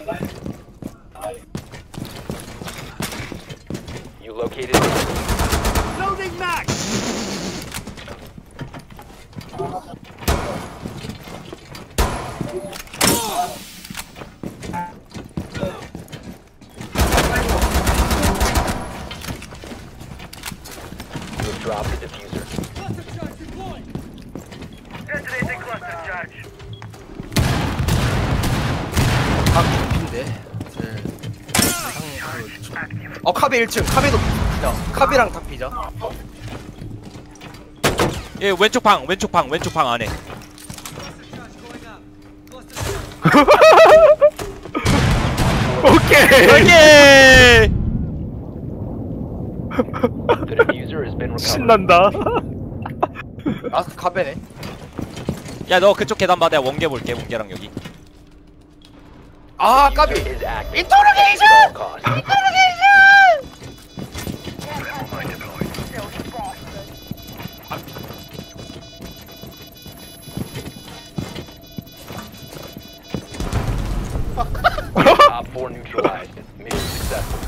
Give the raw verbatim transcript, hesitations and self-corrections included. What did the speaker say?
You located. Loading max. You've dropped the diffuser. Detonating cluster charge. 각 깊인데. 네. 어 카베 일 층. 카베도 피자. 카베랑 닭 피자. 예, 왼쪽 방, 왼쪽 방, 왼쪽 방 안에. 오케이. 오케이. The diffuser has been recovered. 신난다. 아 카베네. 야, 너 그쪽 계단 봐. 내가 원개 볼게. 원개랑 여기. 아 Diffuser 까비. is active. 인터로게이션! At all costs. Top four neutralized. Mission successful.